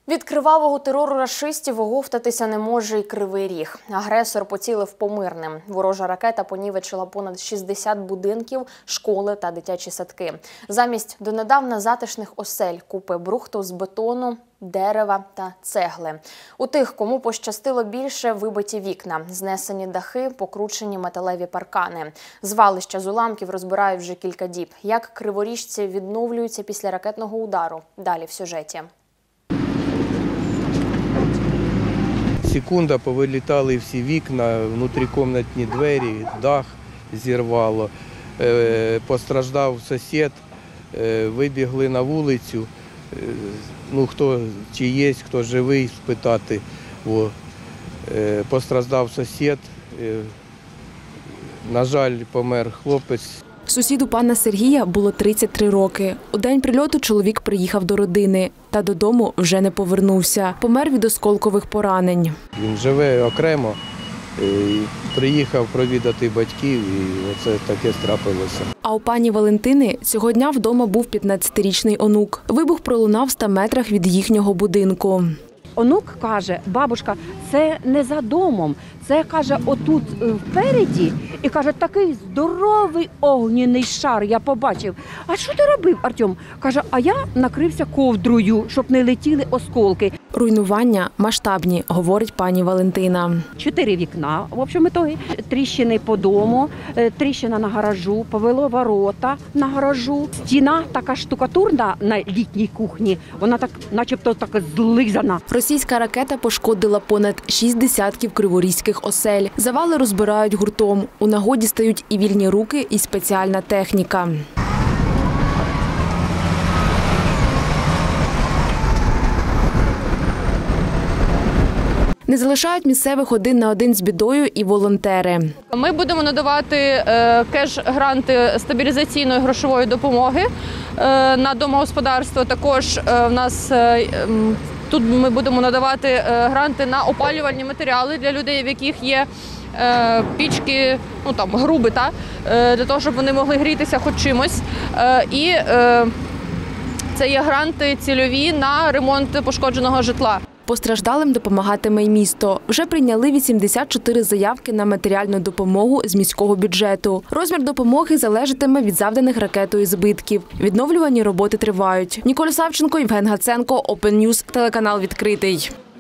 Від кривавого терору рашистів оговтатися не може і Кривий Ріг. Агресор поцілив по мирним. Ворожа ракета понівечила понад 60 будинків, школи та дитячі садки. Замість донедавна затишних осель – купи брухту з бетону, дерева та цегли. У тих, кому пощастило більше, вибиті вікна, знесені дахи, покручені металеві паркани. Звалища з уламків розбирають вже кілька діб. Як криворіжці відновлюються після ракетного удару? Далі в сюжеті. Секунда, повилітали всі вікна, внутрікімнатні двері, дах зірвало. Постраждав сусід, вибігли на вулицю, хто чи є, хто живий, спитати. Постраждав сусід, на жаль, помер хлопець. Сусіду пана Сергія було 33 роки. У день прильоту чоловік приїхав до родини, та додому вже не повернувся. Помер від осколкових поранень. Він живе окремо, приїхав провідати батьків і оце таке трапилося. А у пані Валентини цього дня вдома був 15-річний онук. Вибух пролунав в 100 метрах від їхнього будинку. Онук каже: бабушка, це не за домом, це, каже, отут впереді. І каже, такий здоровий огняний шар я побачив. А що ти робив, Артем? Каже, а я накрився ковдрою, щоб не летіли осколки. Руйнування масштабні, говорить пані Валентина. 4 вікна, в общем, ітоги. Тріщини по дому, тріщина на гаражу, повело ворота на гаражу. Стіна така штукатурна на літній кухні, вона так, начебто, так злизана. Російська ракета пошкодила понад 6 десятків криворізьких осель. Завали розбирають гуртом. У нагоді стають і вільні руки, і спеціальна техніка. Не залишають місцевих один на один з бідою і волонтери. Ми будемо надавати кеш-гранти стабілізаційної грошової допомоги на домогосподарство. Також в нас тут ми будемо надавати гранти на опалювальні матеріали для людей, в яких є пічки, груби, для того, щоб вони могли грітися хоч чимось. І це є гранти цільові на ремонт пошкодженого житла. Постраждалим допомагатиме й місто. Вже прийняли 84 заявки на матеріальну допомогу з міського бюджету. Розмір допомоги залежатиме від завданих ракетою збитків. Відновлювальні роботи тривають. Ніколя Савченко, Євген Гаценко, Open News, телеканал «Відкритий».